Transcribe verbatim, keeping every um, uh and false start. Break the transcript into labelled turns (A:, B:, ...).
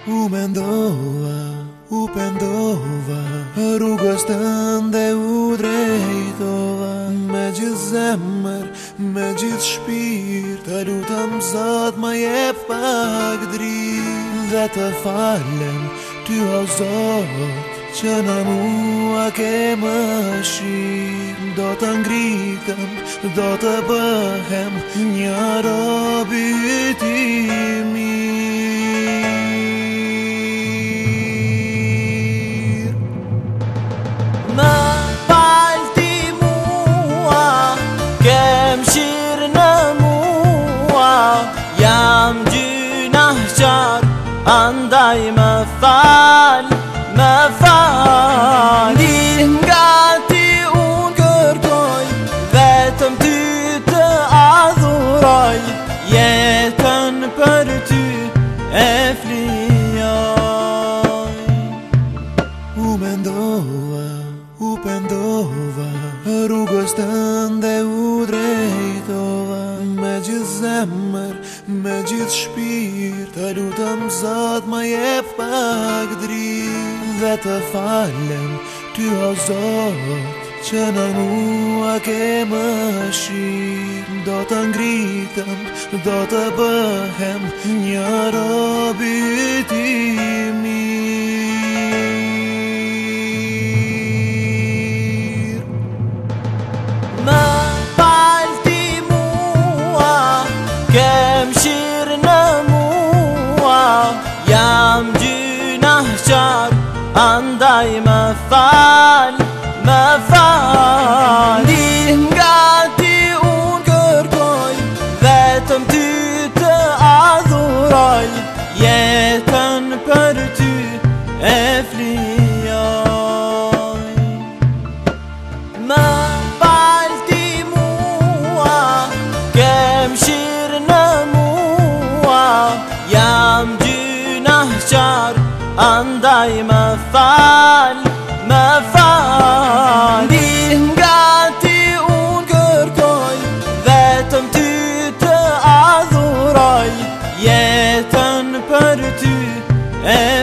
A: U mendova, u pendova, rrugës tënde u drejtova. Me gjithë zemër, me gjithë shpirt, të lutëm Zot më jep pak dritë. Dhe të falem ty o Zot, që në mua ke mëshirë. Do të ngritem, do të bëhem një rob i ti mirë.
B: Më fal ti mua, kem shirë në mua, jam gjynahçar, andaj më fal, më fal. Di nga ti unë kërkoj, vetëm ty të adhuroj, jetën për ty e flijoj.
A: U mendova, u pendova, rrugës tënde u drejtova. Me gjithë zemër, me gjithë shpirt, të lutëm Zot më jep pak dritë. Dhe të falem ty o Zot, që në mua ke mëshirë. Do të ngritem, do të bëhem një rob i ti mirë.
B: Më fal ti mua, kem shirë në mua, jam gjynahçar, andaj më fal, më fal. Di nga ti unë kërkoj, vetëm ty të adhuroj, jetën për ty e flijoj. Më fal ti mua, kem shirë në mua, jam gjynahçar, andaj më fal, më fal. Di nga ti unë kërkoj, vetëm ty të adhuroj, jetën për ty e